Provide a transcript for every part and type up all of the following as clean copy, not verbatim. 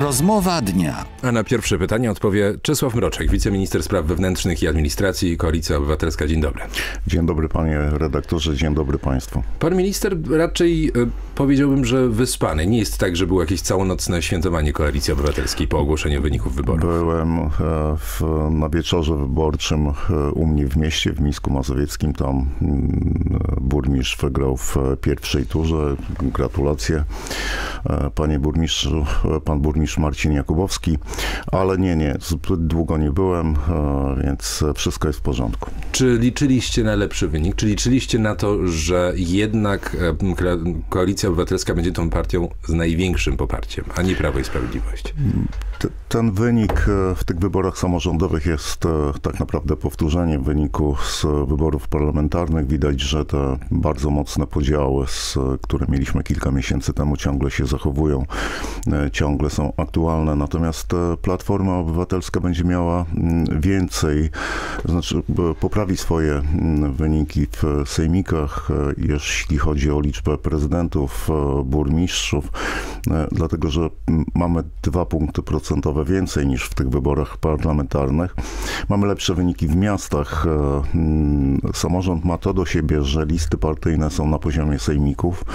Rozmowa dnia. A na pierwsze pytanie odpowie Czesław Mroczek, wiceminister spraw wewnętrznych i administracji, Koalicja Obywatelska. Dzień dobry. Dzień dobry, panie redaktorze, dzień dobry państwu. Pan minister raczej powiedziałbym, że wyspany. Nie jest tak, że było jakieś całonocne świętowanie Koalicji Obywatelskiej po ogłoszeniu wyników wyborów. Byłem na wieczorze wyborczym u mnie w mieście, w Mińsku Mazowieckim. Tam burmistrz wygrał w pierwszej turze. Gratulacje, panie burmistrzu, pan burmistrz Marcin Jakubowski. Ale nie, zbyt długo nie byłem, więc wszystko jest w porządku. Czy liczyliście na lepszy wynik? Czy liczyliście na to, że jednak Koalicja Obywatelska będzie tą partią z największym poparciem, a nie Prawo i Sprawiedliwość? Ten wynik w tych wyborach samorządowych jest tak naprawdę powtórzeniem wyniku z wyborów parlamentarnych. Widać, że te bardzo mocne podziały, które mieliśmy kilka miesięcy temu, ciągle się zachowują, ciągle są aktualne. Natomiast Platforma Obywatelska będzie miała więcej, znaczy poprawi swoje wyniki w sejmikach, jeśli chodzi o liczbę prezydentów, burmistrzów, dlatego że mamy 2 punkty procentowe więcej niż w tych wyborach parlamentarnych. Mamy lepsze wyniki w miastach. Samorząd ma to do siebie, że listy partyjne są na poziomie sejmików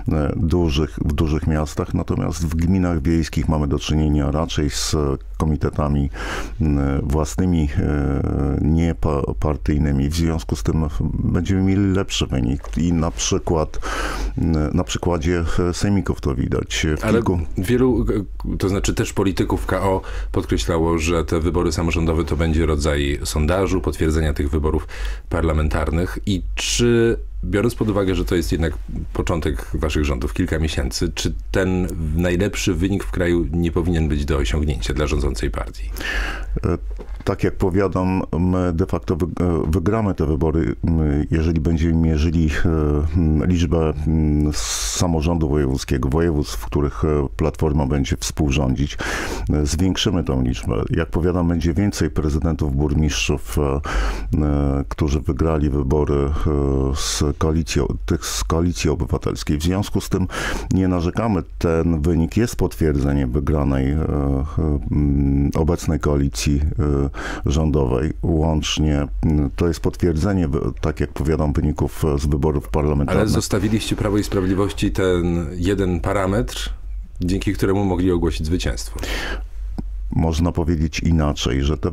w dużych miastach, natomiast w gminach wiejskich mamy do czynienia raczej z komitetami własnymi, niepartyjnymi. W związku z tym będziemy mieli lepszy wynik i na przykładzie sejmików to widać. Ale wielu, to znaczy też polityków KO podkreślało, że te wybory samorządowe to będzie rodzaj sondażu, potwierdzenia tych wyborów parlamentarnych. I czy, biorąc pod uwagę, że to jest jednak początek waszych rządów, kilka miesięcy, czy ten najlepszy wynik w kraju nie powinien być do osiągnięcia dla rządzącej partii? Tak jak powiadam, my de facto wygramy te wybory, jeżeli będziemy mierzyli liczbę samorządu wojewódzkiego, województw, w których Platforma będzie współrządzić. Zwiększymy tą liczbę. Jak powiadam, będzie więcej prezydentów, burmistrzów, którzy wygrali wybory z Koalicji Obywatelskiej. W związku z tym nie narzekamy. Ten wynik jest potwierdzeniem wygranej obecnej koalicji rządowej. Łącznie to jest potwierdzenie, tak jak powiadam, wyników z wyborów parlamentarnych. Ale zostawiliście Prawo i Sprawiedliwości ten jeden parametr, dzięki któremu mogli ogłosić zwycięstwo. Można powiedzieć inaczej, że te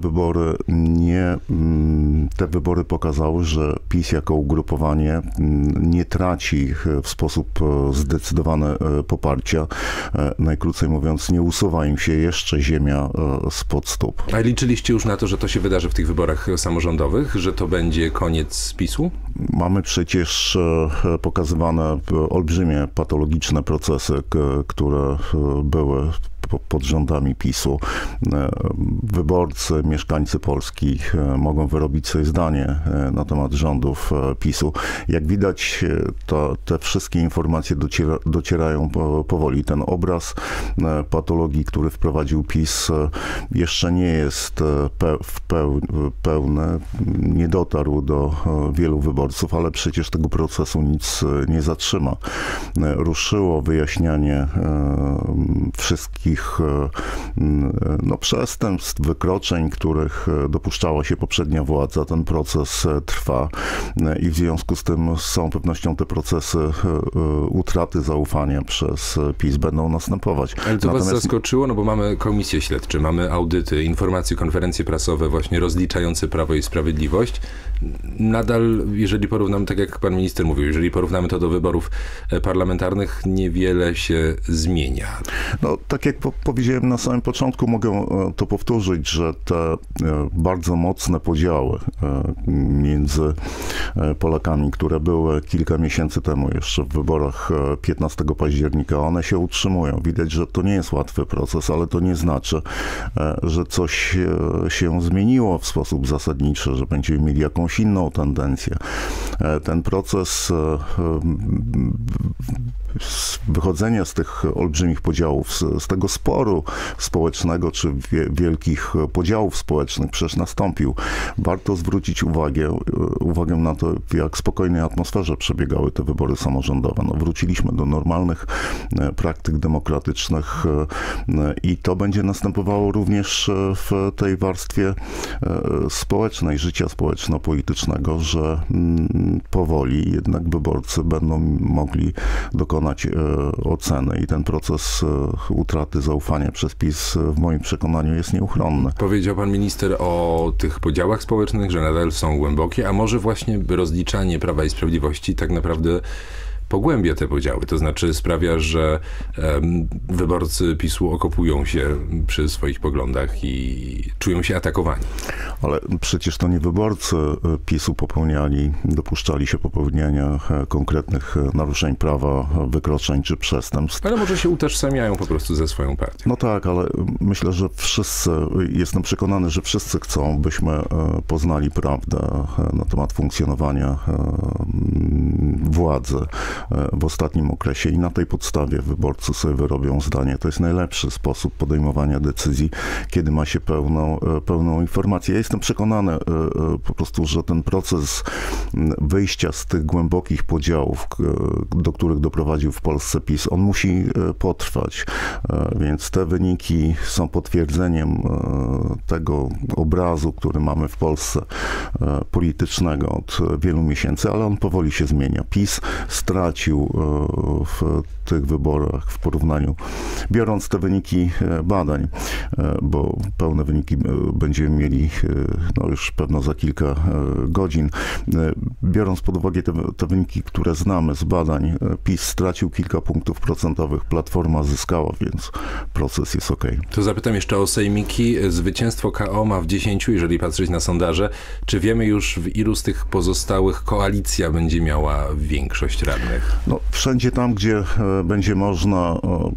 wybory pokazały, że PiS jako ugrupowanie nie traci w sposób zdecydowany poparcia. Najkrócej mówiąc, nie usuwa im się jeszcze ziemia spod stóp. A liczyliście już na to, że to się wydarzy w tych wyborach samorządowych, że to będzie koniec PiS-u? Mamy przecież pokazywane olbrzymie patologiczne procesy, które były pod rządami PiS-u. Wyborcy, mieszkańcy Polski mogą wyrobić sobie zdanie na temat rządów PiS-u. Jak widać, te wszystkie informacje docierają powoli. Ten obraz patologii, który wprowadził PiS, jeszcze nie jest pełny, nie dotarł do wielu wyborców, ale przecież tego procesu nic nie zatrzyma. Ruszyło wyjaśnianie wszystkich przestępstw, wykroczeń, których dopuszczała się poprzednia władza. Ten proces trwa i w związku z tym z całą pewnością te procesy utraty zaufania przez PiS będą następować. Ale to was zaskoczyło? No bo mamy komisje śledcze, mamy audyty, informacje, konferencje prasowe właśnie rozliczające Prawo i Sprawiedliwość. Nadal, jeżeli porównamy, tak jak pan minister mówił, jeżeli porównamy to do wyborów parlamentarnych, niewiele się zmienia. No, tak jak powiedziałem na samym początku, mogę to powtórzyć, że te bardzo mocne podziały między Polakami, które były kilka miesięcy temu jeszcze w wyborach 15 października, one się utrzymują. Widać, że to nie jest łatwy proces, ale to nie znaczy, że coś się zmieniło w sposób zasadniczy, że będziemy mieli jakąś inną tendencję. Ten proces wychodzenia z tych olbrzymich podziałów, z tego sporu społecznego, czy wielkich podziałów społecznych przecież nastąpił. Warto zwrócić uwagę na to, w jak spokojnej atmosferze przebiegały te wybory samorządowe. No, wróciliśmy do normalnych praktyk demokratycznych i to będzie następowało również w tej warstwie społecznej, życia społeczno-politycznego, że powoli jednak wyborcy będą mogli dokonać oceny i ten proces utraty zaufania przez PiS w moim przekonaniu jest nieuchronny. Powiedział pan minister o tych podziałach społecznych, że nadal są głębokie, a może właśnie rozliczanie Prawa i Sprawiedliwości tak naprawdę pogłębia te podziały, to znaczy sprawia, że wyborcy PiS-u okopują się przy swoich poglądach i czują się atakowani. Ale przecież to nie wyborcy PiS-u dopuszczali się popełniania konkretnych naruszeń prawa, wykroczeń czy przestępstw. Ale może się utożsamiają po prostu ze swoją partią. No tak, ale myślę, że jestem przekonany, że wszyscy chcą, byśmy poznali prawdę na temat funkcjonowania władzy w ostatnim okresie i na tej podstawie wyborcy sobie wyrobią zdanie. To jest najlepszy sposób podejmowania decyzji, kiedy ma się pełną informację. Ja jestem przekonany po prostu, że ten proces wyjścia z tych głębokich podziałów, do których doprowadził w Polsce PiS, on musi potrwać. Więc te wyniki są potwierdzeniem tego obrazu, który mamy w Polsce politycznego od wielu miesięcy, ale on powoli się zmienia. PiS stracił w tych wyborach w porównaniu, biorąc te wyniki badań, bo pełne wyniki będziemy mieli już pewno za kilka godzin. Biorąc pod uwagę te wyniki, które znamy z badań, PiS stracił kilka punktów procentowych, Platforma zyskała, więc proces jest okej. To zapytam jeszcze o sejmiki. Zwycięstwo KO ma w 10, jeżeli patrzeć na sondaże. Czy wiemy już, w ilu z tych pozostałych koalicja będzie miała większość radnych? No, wszędzie tam, gdzie będzie można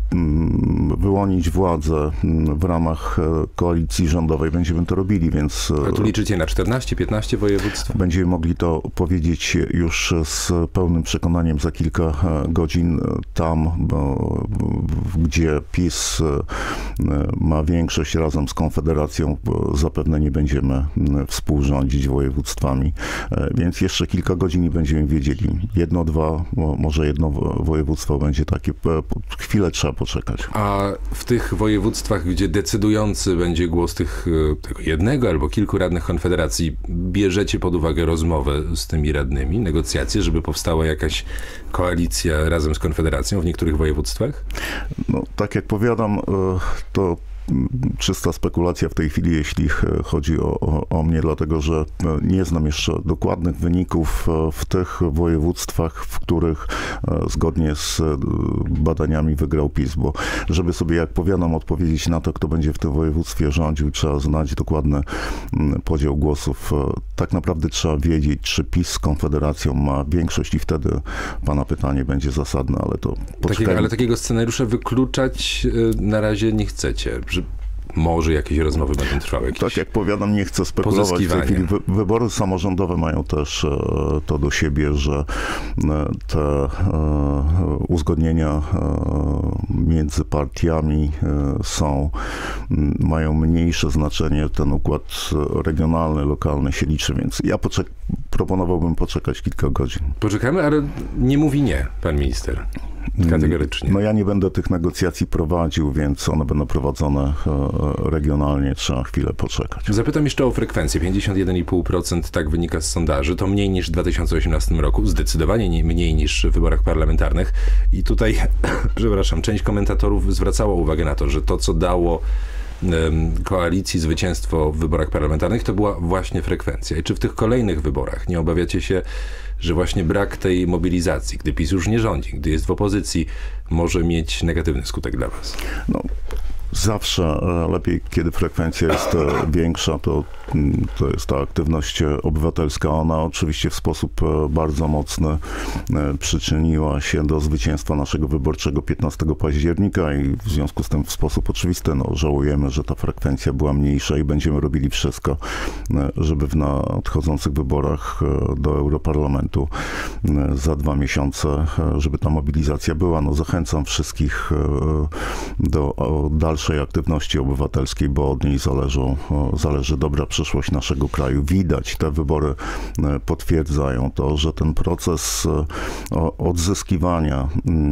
wyłonić władzę w ramach koalicji rządowej, będziemy to robili, więc... A tu liczycie na 14-15 województw? Będziemy mogli to powiedzieć już z pełnym przekonaniem za kilka godzin. Tam, gdzie PiS ma większość razem z Konfederacją, zapewne nie będziemy współrządzić województwami, więc jeszcze kilka godzin i będziemy wiedzieli. 1, 2, może jedno województwo będzie takie. Chwilę trzeba poczekać. A w tych województwach, gdzie decydujący będzie głos tego jednego albo kilku radnych Konfederacji, bierzecie pod uwagę rozmowę z tymi radnymi, negocjacje, żeby powstała jakaś koalicja razem z Konfederacją w niektórych województwach? No, tak jak powiadam, to czysta spekulacja w tej chwili, jeśli chodzi o mnie, dlatego że nie znam jeszcze dokładnych wyników w tych województwach, w których zgodnie z badaniami wygrał PiS, bo żeby sobie, jak powiadam, odpowiedzieć na to, kto będzie w tym województwie rządził, trzeba znać dokładny podział głosów. Tak naprawdę trzeba wiedzieć, czy PiS z Konfederacją ma większość i wtedy pana pytanie będzie zasadne, ale to poczekajmy. Ale takiego scenariusza wykluczać na razie nie chcecie, że może jakieś rozmowy będą trwały. Tak jak powiadam, nie chcę spekulować w tej chwili. Wybory samorządowe mają też to do siebie, że te uzgodnienia między partiami mają mniejsze znaczenie. Ten układ regionalny, lokalny się liczy, więc ja proponowałbym poczekać kilka godzin. Poczekamy, ale nie mówi nie, pan minister. Kategorycznie. No ja nie będę tych negocjacji prowadził, więc one będą prowadzone regionalnie. Trzeba chwilę poczekać. Zapytam jeszcze o frekwencję. 51,5% tak wynika z sondaży. To mniej niż w 2018 roku. Zdecydowanie mniej niż w wyborach parlamentarnych. I tutaj, przepraszam, część komentatorów zwracała uwagę na to, że to, co dało koalicji zwycięstwo w wyborach parlamentarnych, to była właśnie frekwencja. I czy w tych kolejnych wyborach nie obawiacie się, że właśnie brak tej mobilizacji, gdy PiS już nie rządzi, gdy jest w opozycji, może mieć negatywny skutek dla was? No, Zawsze lepiej, kiedy frekwencja jest większa, to jest ta aktywność obywatelska. Ona oczywiście w sposób bardzo mocny przyczyniła się do zwycięstwa naszego wyborczego 15 października i w związku z tym w sposób oczywisty żałujemy, że ta frekwencja była mniejsza i będziemy robili wszystko, żeby w nadchodzących wyborach do Europarlamentu za 2 miesiące, żeby ta mobilizacja była. No, zachęcam wszystkich do dalszej aktywności obywatelskiej, bo od niej zależy dobra przyszłość naszego kraju. Widać, te wybory potwierdzają to, że ten proces odzyskiwania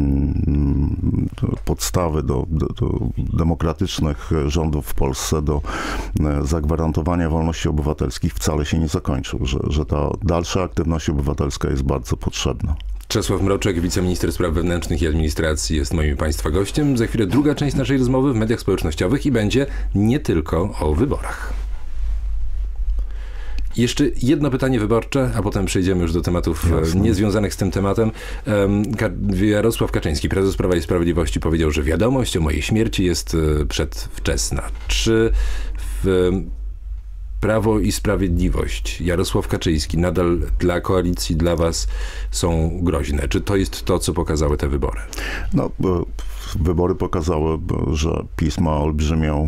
podstawy do demokratycznych rządów w Polsce, do zagwarantowania wolności obywatelskich wcale się nie zakończył, że ta dalsza aktywność obywatelska jest bardzo potrzebna. Czesław Mroczek, wiceminister spraw wewnętrznych i administracji, jest moim Państwa gościem. Za chwilę druga część naszej rozmowy w mediach społecznościowych i będzie nie tylko o wyborach. Jeszcze jedno pytanie wyborcze, a potem przejdziemy już do tematów niezwiązanych z tym tematem. Jarosław Kaczyński, prezes Prawa i Sprawiedliwości, powiedział, że wiadomość o mojej śmierci jest przedwczesna. Czy Prawo i Sprawiedliwość, Jarosław Kaczyński nadal dla koalicji, dla was są groźne? Czy to jest to, co pokazały te wybory? No, wybory pokazały, że PiS ma olbrzymią,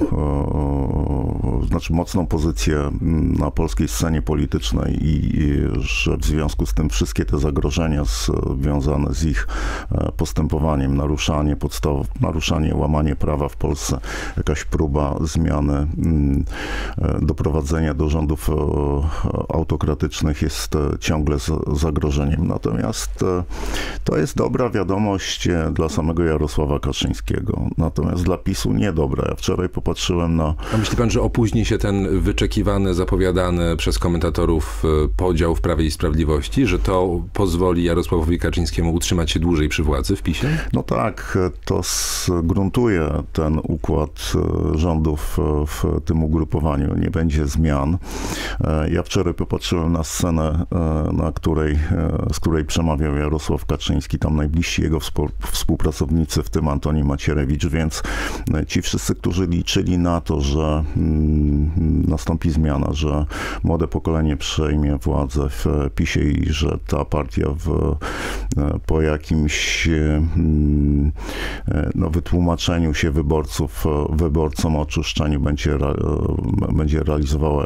mocną pozycję na polskiej scenie politycznej i że w związku z tym wszystkie te zagrożenia związane z ich postępowaniem, naruszanie podstaw, łamanie prawa w Polsce, jakaś próba zmiany, doprowadzenia do rządów autokratycznych jest ciągle zagrożeniem. Natomiast to jest dobra wiadomość dla samego Jarosława Kaczyńskiego. Natomiast dla PiS-u niedobra. Ja wczoraj popatrzyłem na... A myśli pan, że opóźni się ten wyczekiwany, zapowiadany przez komentatorów podział w Prawie i Sprawiedliwości, że to pozwoli Jarosławowi Kaczyńskiemu utrzymać się dłużej przy władzy w PiS-ie? No tak, to zgruntuje ten układ rządów w tym ugrupowaniu. Nie będzie zmian. Ja wczoraj popatrzyłem na scenę, z której przemawiał Jarosław Kaczyński, tam najbliżsi jego współpracownicy, w tym Antoni Macierewicz, więc ci wszyscy, którzy liczyli na to, że nastąpi zmiana, że młode pokolenie przejmie władzę w PiS-ie i że ta partia po jakimś wytłumaczeniu się wyborcom, oczyszczeniu będzie realizowała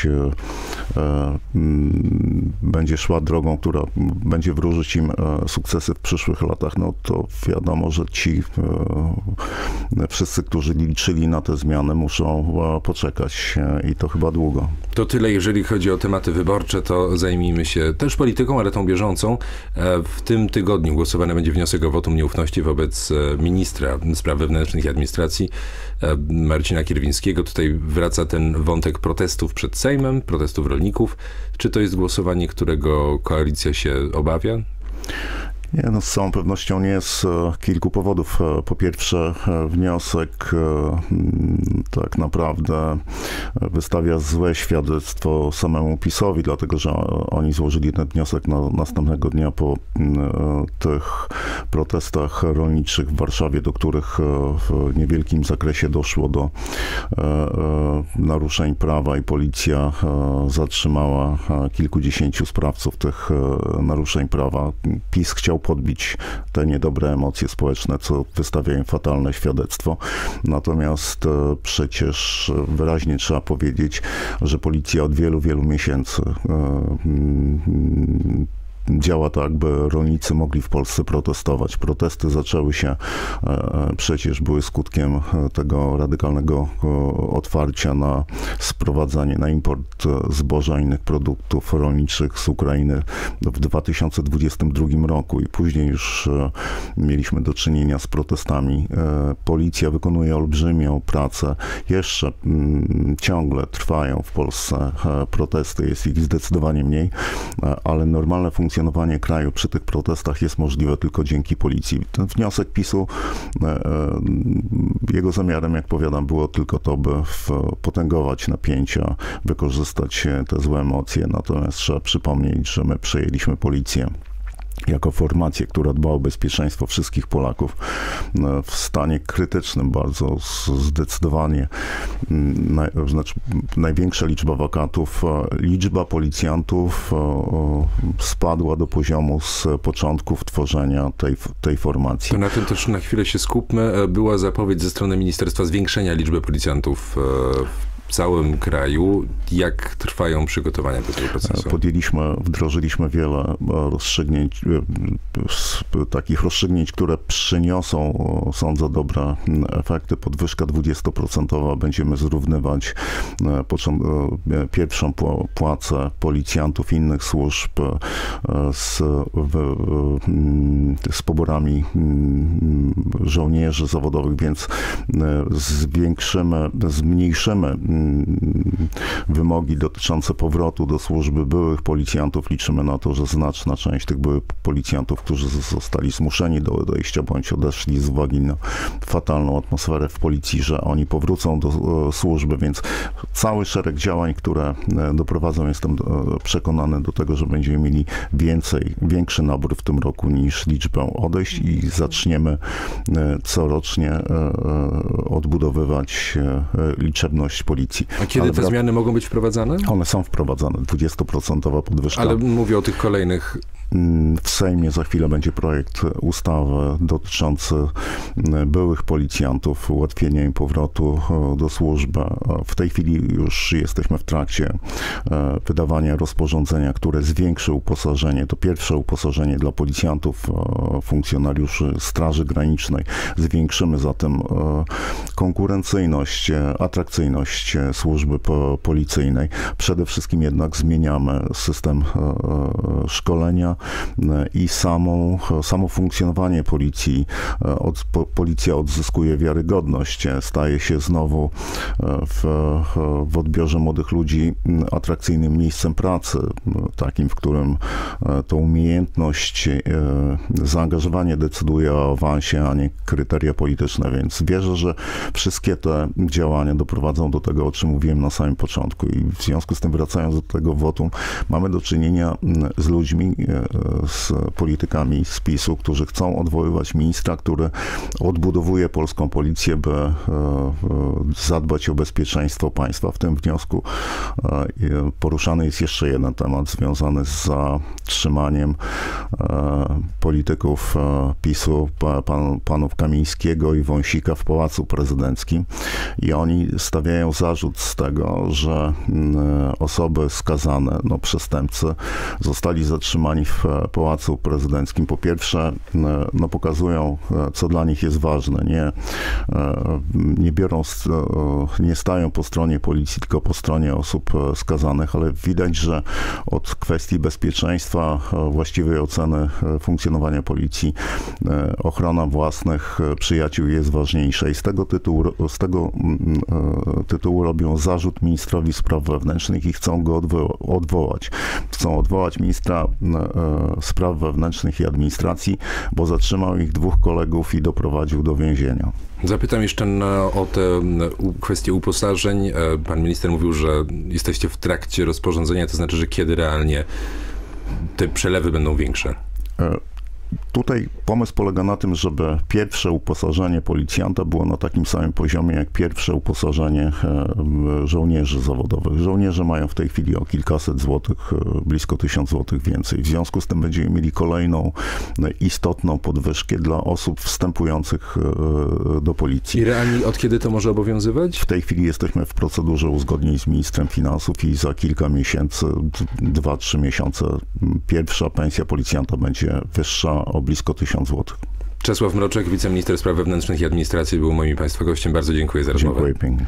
będzie szła drogą, która będzie wróżyć im sukcesy w przyszłych latach, no to wiadomo, że ci wszyscy, którzy liczyli na te zmiany, muszą poczekać i to chyba długo. To tyle, jeżeli chodzi o tematy wyborcze, to zajmijmy się też polityką, ale tą bieżącą. W tym tygodniu głosowany będzie wniosek o wotum nieufności wobec ministra spraw wewnętrznych i administracji Marcina Kierwińskiego. Tutaj wraca ten wątek protestów przed Sejmem, protestów rolników. Czy to jest głosowanie, którego koalicja się obawia? Nie, no z całą pewnością nie, z kilku powodów. Po pierwsze, wniosek tak naprawdę wystawia złe świadectwo samemu PiS-owi, dlatego że oni złożyli ten wniosek następnego dnia po tych protestach rolniczych w Warszawie, do których w niewielkim zakresie doszło do naruszeń prawa i policja zatrzymała kilkudziesięciu sprawców tych naruszeń prawa. PiS chciał podbić te niedobre emocje społeczne, co wystawia im fatalne świadectwo. Natomiast przecież wyraźnie trzeba powiedzieć, że policja od wielu, wielu miesięcy działa tak, by rolnicy mogli w Polsce protestować. Protesty zaczęły się, przecież były skutkiem tego radykalnego otwarcia na sprowadzanie, na import zboża i innych produktów rolniczych z Ukrainy w 2022 roku i później już mieliśmy do czynienia z protestami. Policja wykonuje olbrzymią pracę. Jeszcze ciągle trwają w Polsce protesty, jest ich zdecydowanie mniej, ale normalne funkcjonowanie kraju przy tych protestach jest możliwe tylko dzięki policji. Ten wniosek PiS-u, jego zamiarem, jak powiadam, było tylko to, by potęgować napięcia, wykorzystać te złe emocje. Natomiast trzeba przypomnieć, że my przejęliśmy policję jako formację, która dba o bezpieczeństwo wszystkich Polaków, w stanie krytycznym bardzo, zdecydowanie największa liczba wakatów, liczba policjantów spadła do poziomu z początków tworzenia tej formacji. To na tym też na chwilę się skupmy. Była zapowiedź ze strony ministerstwa zwiększenia liczby policjantów w całym kraju. Jak trwają przygotowania do tego procesu? Wdrożyliśmy wiele rozstrzygnięć, takich rozstrzygnięć, które przyniosą, sądzę, dobre efekty. Podwyżka 20% będziemy zrównywać pierwszą płacę policjantów i innych służb z poborami żołnierzy zawodowych, więc zmniejszymy wymogi dotyczące powrotu do służby byłych policjantów. Liczymy na to, że znaczna część tych byłych policjantów, którzy zostali zmuszeni do odejścia bądź odeszli z uwagi na fatalną atmosferę w policji, że oni powrócą do służby, więc cały szereg działań, które doprowadzą, jestem przekonany do tego, że będziemy mieli większy nabór w tym roku niż liczbę odejść i zaczniemy corocznie odbudowywać liczebność policji. A kiedy te zmiany mogą być wprowadzane? One są wprowadzane. 20% podwyżka. Ale mówię o tych kolejnych. W Sejmie za chwilę będzie projekt ustawy dotyczący byłych policjantów, ułatwienia im powrotu do służby. W tej chwili już jesteśmy w trakcie wydawania rozporządzenia, które zwiększy uposażenie. To pierwsze uposażenie dla policjantów, funkcjonariuszy Straży Granicznej. Zwiększymy zatem konkurencyjność, atrakcyjność służby policyjnej. Przede wszystkim jednak zmieniamy system szkolenia i samo funkcjonowanie policji. Policja odzyskuje wiarygodność, staje się znowu w odbiorze młodych ludzi atrakcyjnym miejscem pracy, takim, w którym to umiejętność, zaangażowanie decyduje o awansie, a nie kryteria polityczne, więc wierzę, że wszystkie te działania doprowadzą do tego, o czym mówiłem na samym początku i w związku z tym, wracając do tego wotum, mamy do czynienia z ludźmi, z politykami z PiS-u, którzy chcą odwoływać ministra, który odbudowuje polską policję, by zadbać o bezpieczeństwo państwa. W tym wniosku poruszany jest jeszcze jeden temat związany z zatrzymaniem polityków PiS-u, panów Kamińskiego i Wąsika w Pałacu Prezydenckim i oni stawiają zarzut z tego, że osoby skazane, przestępcy, zostali zatrzymani w Pałacu Prezydenckim. Po pierwsze, pokazują, co dla nich jest ważne. Nie stają po stronie policji, tylko po stronie osób skazanych, ale widać, że od kwestii bezpieczeństwa, właściwej oceny funkcjonowania policji, ochrona własnych przyjaciół jest ważniejsza i z tego tytułu robią zarzut ministrowi spraw wewnętrznych i chcą go odwołać. Chcą odwołać ministra spraw wewnętrznych i administracji, bo zatrzymał ich 2 kolegów i doprowadził do więzienia. Zapytam jeszcze o tę kwestię uposażeń. Pan minister mówił, że jesteście w trakcie rozporządzenia, to znaczy, że kiedy realnie te przelewy będą większe? Tutaj pomysł polega na tym, żeby pierwsze uposażenie policjanta było na takim samym poziomie, jak pierwsze uposażenie żołnierzy zawodowych. Żołnierze mają w tej chwili o kilkaset złotych, blisko 1000 złotych więcej. W związku z tym będziemy mieli kolejną istotną podwyżkę dla osób wstępujących do policji. I realnie od kiedy to może obowiązywać? W tej chwili jesteśmy w procedurze uzgodnień z ministrem finansów i za kilka miesięcy, 2-3 miesiące, pierwsza pensja policjanta będzie wyższa o blisko 1000 zł. Czesław Mroczek, wiceminister spraw wewnętrznych i administracji, był moim państwa gościem. Bardzo dziękuję za rozmowę. Dziękuję pięknie.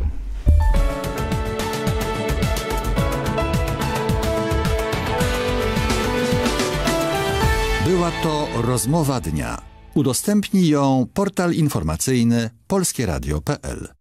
Była to rozmowa dnia. Udostępnij ją portal informacyjny polskieradio.pl.